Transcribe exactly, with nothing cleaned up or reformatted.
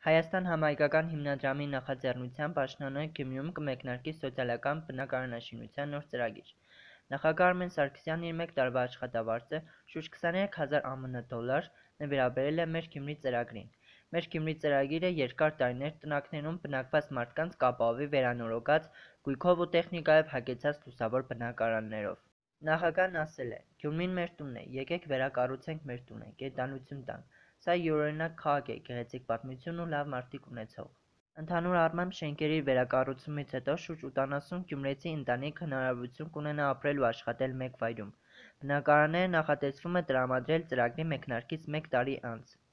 Հայաստան համահայկական հիմնադրամի նախաձեռնությամբ աշնանը Գյումրիում կմեկնարկի սոցիալական բնակարանաշինության նոր ծրագիր։ Նախագահ Արմեն Սարգսյանն իր մեկ տարվա աշխատավարձը շուրջ քսաներեք հազար ԱՄՆ դոլար նվիրաբերել է «Մեր Գյումրի» ծրագրին։ «Մեր Գյումրի» ծրագիրը երկար տարիներ տնակներում բնակված մարդկանց կապահովի վերանորոգած, գույքով ու տեխնիկայով հագեցած լուսավոր բնակարաններով։ Նախագահն ասել է. «Գյումրին մեր տունն է, եկեք վերակառուցենք մեր տունը, կենդանություն տանք։ Սա յուրօրինակ քաղաք է, գեղեցիկ պատմություն ու լավ մարդիկ ունեցող»։ Ընդհանուր առմամբ շենքերի վերակառուցումից հետո շուրջ ութանասուն գյումրեցի ընտանիք հնարավորություն կունենա ապրել ու աշխատել մեկ վայրում։ Բնակարանները նախատեսվում է տրամադրել ծրագրի մեկնարկից մեկ տարի անց։